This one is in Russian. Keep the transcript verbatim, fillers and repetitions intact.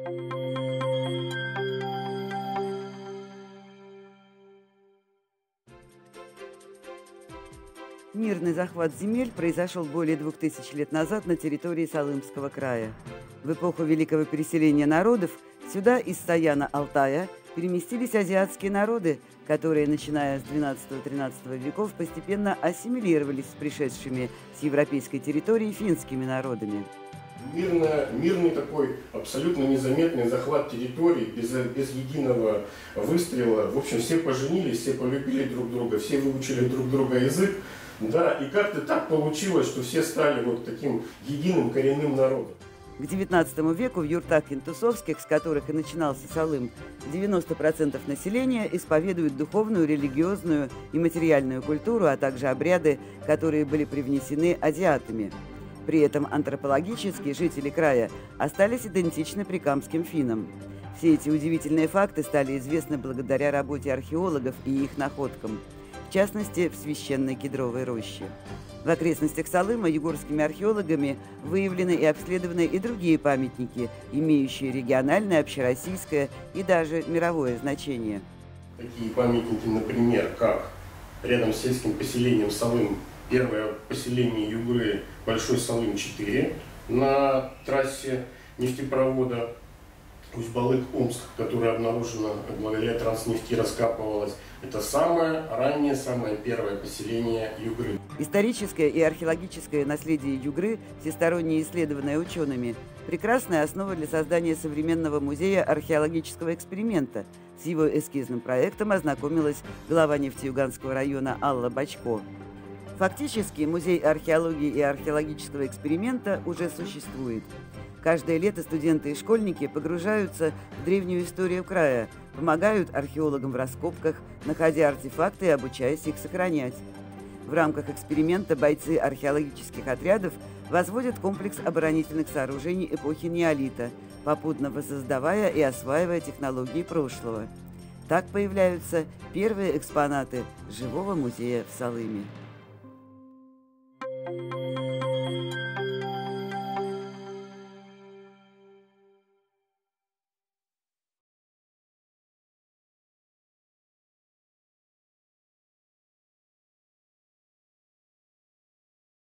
Мирный захват земель произошел более двух тысяч лет назад на территории Салымского края. В эпоху великого переселения народов сюда из Саяна-Алтая переместились азиатские народы, которые, начиная с двенадцатого-тринадцатого веков, постепенно ассимилировались с пришедшими с европейской территории финскими народами. Мирно, мирный такой абсолютно незаметный захват территории, без, без единого выстрела. В общем, все поженились, все полюбили друг друга, все выучили друг друга язык. Да, и как-то так получилось, что все стали вот таким единым коренным народом. К девятнадцатому веку в юртах Кентусовских, с которых и начинался Салым, девяносто процентов населения исповедуют духовную, религиозную и материальную культуру, а также обряды, которые были привнесены азиатами. При этом антропологически жители края остались идентичны прикамским финнам. Все эти удивительные факты стали известны благодаря работе археологов и их находкам, в частности, в священной кедровой роще. В окрестностях Салыма югорскими археологами выявлены и обследованы и другие памятники, имеющие региональное, общероссийское и даже мировое значение. Такие памятники, например, как рядом с сельским поселением Салым, первое поселение Югры, Большой Салым-четыре, на трассе нефтепровода Усть-Балык-Омск, которая обнаружена благодаря Транснефти, раскапывалась. Это самое раннее, самое первое поселение Югры. Историческое и археологическое наследие Югры, всесторонне исследованное учеными, прекрасная основа для создания современного музея археологического эксперимента. С его эскизным проектом ознакомилась глава Нефтеюганского района Алла Бачко. Фактически музей археологии и археологического эксперимента уже существует. Каждое лето студенты и школьники погружаются в древнюю историю края, помогают археологам в раскопках, находя артефакты и обучаясь их сохранять. В рамках эксперимента бойцы археологических отрядов возводят комплекс оборонительных сооружений эпохи неолита, попутно воссоздавая и осваивая технологии прошлого. Так появляются первые экспонаты живого музея в Салыме.